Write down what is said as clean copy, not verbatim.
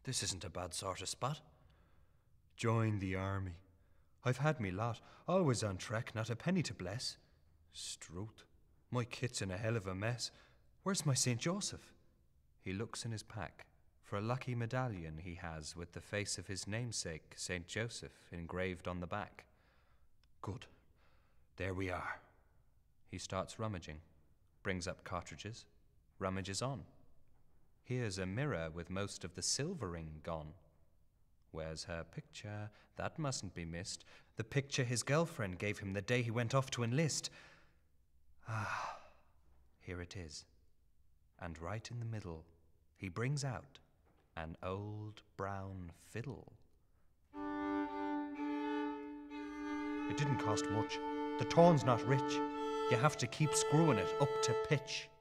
This isn't a bad sort of spot. Join the army. I've had me lot, always on trek, not a penny to bless. Struth, my kit's in a hell of a mess. Where's my St. Joseph? He looks in his pack for a lucky medallion he has with the face of his namesake, St. Joseph, engraved on the back. Good. There we are. He starts rummaging, brings up cartridges, rummages on. Here's a mirror with most of the silvering gone. Where's her picture? That mustn't be missed. The picture his girlfriend gave him the day he went off to enlist. Ah, here it is. And right in the middle, he brings out an old brown fiddle. It didn't cost much. The tone's not rich. You have to keep screwing it up to pitch.